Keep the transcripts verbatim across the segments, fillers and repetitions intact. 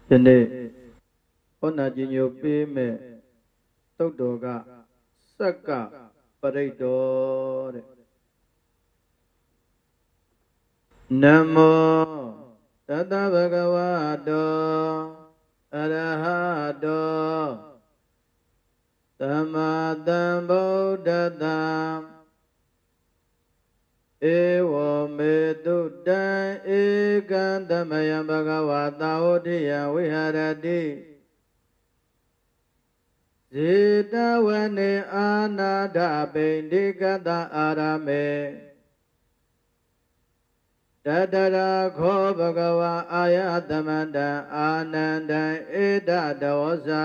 ဒီနေ့ဟောနာကြီးညိုပေးမဲ့သုတ်တော်ကစက္ကပရိတ္တောတဲ့နမောတတဗဂဝတောအရဟတောသမ္မာသမ္ဗုဒ္ဓတ္တဧဝမေတုတံဧကံသမယံဘဂဝတာဝတိယဝိဟရတိဇေတဝနေအာနာဒပိန္ဒိကတအာရမေတတရာခောဘဂဝအာယသမန္တံအာနန္တံဧတတဝဇာ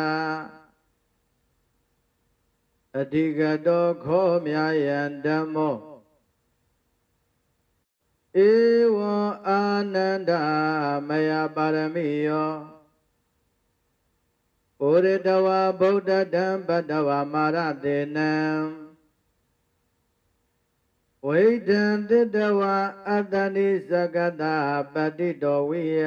အဓိကတောခောမြာယံဓမ္မောဧဝံအာနန္ဒမယပါရမိယောပုရိတဝါဗုဒ္ဓတံပတ္တဝါမာရတေနံဝိဒံတတဝါအတ္တနိစကတပတိတောဝိယ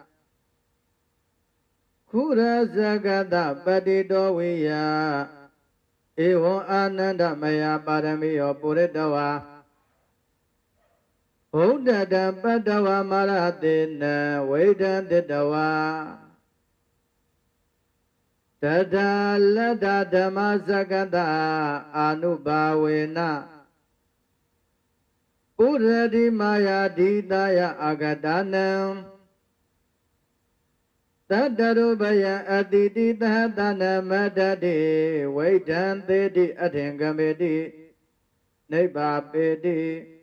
ခုရစကတပတိတောဝိယဧဝံအာနန္ဒမယပါရမိယောပုရိတဝါဗုဒ္ဓတံပတ္တဝါမာရတေနံဝိဒံတတဝါတတလတ္တဓမ္မစကတအာနုဘာဝေနဥရတိမာယာဒိတယအာဂတနံတတရုပယံအတိတိသဟတနမတ္တတိဝိဒံသေတိအထင်ကမေတိနိဗ္ဗာပေတိ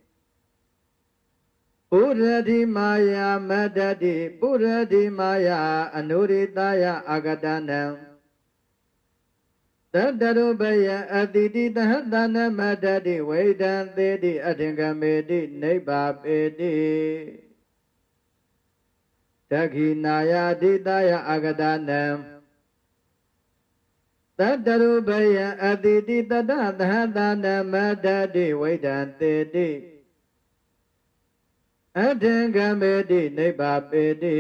ပုရတိမာယာမတ္တတိပုရတိမာယာအနုရိတယအာဂတနံတတရုပယံအတိတိသဟတနမတ္တတိဝိဒံသေတိအထင်ကမေတိနိဗ္ဗာပေတိတခိနာယာဒိတယအာဂတနံတတရုပယံအတိတိတတသဟတနမတ္တတိဝိဒံသေတိအထင်ကမေတိနိဗ္ဗာပေတိ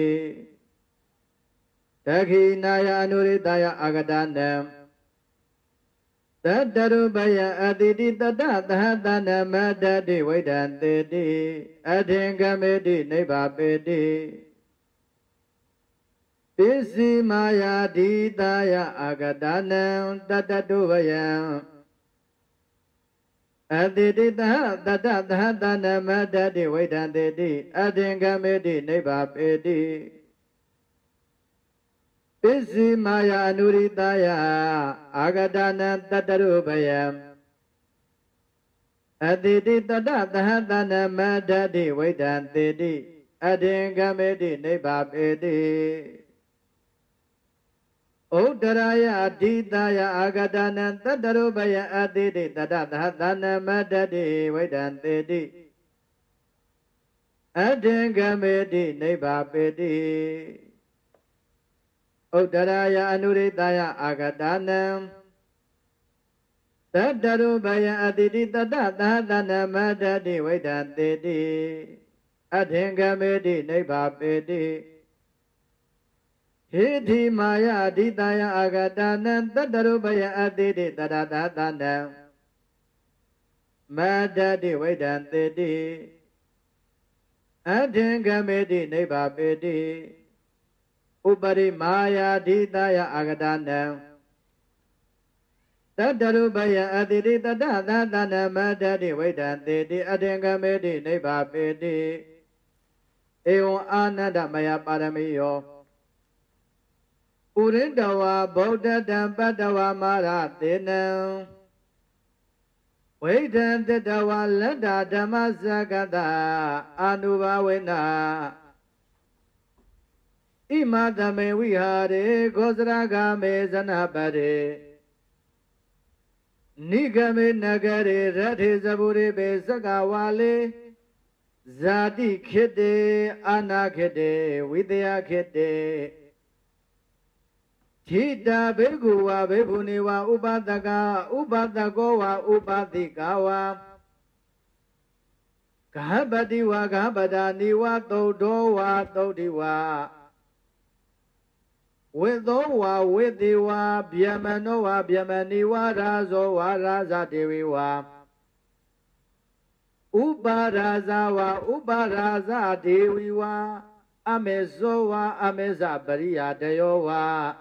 တခိနာယအနုရိတယအာဂတနံတတရုပယံအတိတိတတသဟတနမတ္တတိဝိဒံသေတိအထင်ကမေတိနိဗ္ဗာပေတိပစ္စည်းမာယာဒိတယအာဂတနံတတတုဝယံအတိတိတဟတတသဟတနမတ္တတိဝိဒံသေတိအထင်ကမေတိနိဗ္ဗာပေတိပစ္စည်းမာယာအနုရိတယအာဂတနံတတရုပယံအတိတိတတသဟတနမတ္တတိဝိဒံသေတိအထင်ကမေတိနိဗ္ဗာပေတိဥဒ္ဒရာယဒိတယအာဂတနံတတရုပယံအတိတိတတသဟတနမတ္တတိဝိဒံသေတိအထင်ကမေတိနိဗ္ဗာပေတိဥဒ္ဒရာယအနုရိတယအာဂတနံတတရုပယံအတိတိတတသဟတနမတ္တတိဝိဒံသေတိအထင်ကမေတိနိဗ္ဗာပေတိဟိတိမာယာဒိတယအာဂတနံတတရုပယံအတိတိတတသတနံမတ္တတိဝိဒံသေတိအထင်ကမေတိနိဗ္ဗာပေတိဥပရိမာယာဒိတယအာဂတနံတတရုပယံအတိတိတတသတနံမတ္တတိဝိဒံသေတိအထင်ကမေတိနိဗ္ဗာပေတိဧဝံအာနန္ဒမယပါရမိယောပုရိတဝါဗုဒ္ဓတံပတ္တဝါမာရတေနံဝိဒံတတဝါလတ္တဓမ္မစကတအာနုဘာဝေနဣမသမေဝိဟာရေခောစရဂမေဇနပရေနိဂမေနဂရေရထေဇဗုရိပေစကဝါလေဇာတိခေတေအာနာခေတေဝိတယခေတေจิตาเบกุวาเบภุนิวาอุปาตกาอุปาตโกวาอุปาติกาวากหปฏิวากหปดานิวาโตโดวาโตติวา อ Withowa withiwa Byamanowa Byamaniwa Razowa Raza Deviwa Ubarazawa Ubaraza Deviwa Amezowa Ameza Bariya Deyowa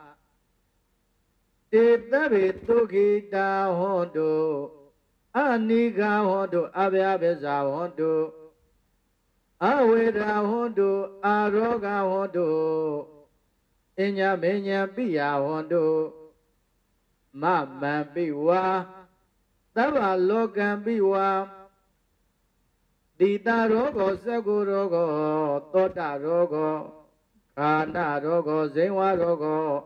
Tetabe Tukita Hondo Aniga Hondo Abhyabeza Hondo Aweda Hondo Aroga Hondo Inya Menya Pia Hondo Mama Biwa Tava Logan Biwa Dita Rogo Sagurogo Tota Rogo Kana Rogo Zenwa Rogo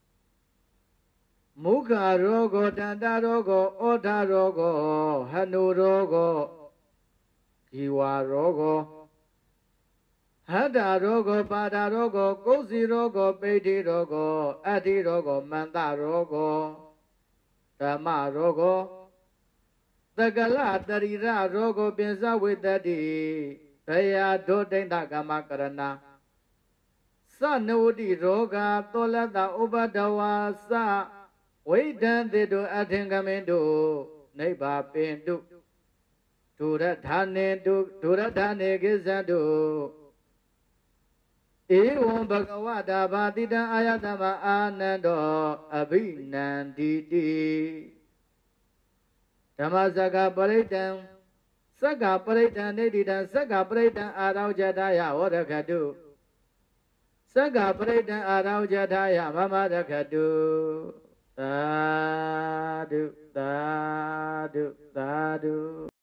Muka Rogo Tanda Rogo Ota Rogo Hanu Rogo Kiwa Rogo Hada Rogo Pada Rogo Kosi Rogo Peti Rogo Ati Rogo Manda Rogo Dama Rogo Tagala Tarira Rogo Pensa Vidadi Taya Dotenda Gamakarana Sanudi Roga Tolada Ubadawa Sa Waitan Dedo Atengamendo Neighbor Pendu Turatane Turatane Gizadu Ewan Bhagavata Bhatita Ayatama Anando Abhinanditi Dhamasaka Paritan Saka Paritan Neditan Saka Paritan Araujataya Varakadu Saka Paritan Araujataya Mamarakadu Sadhu Sadhu Sadhu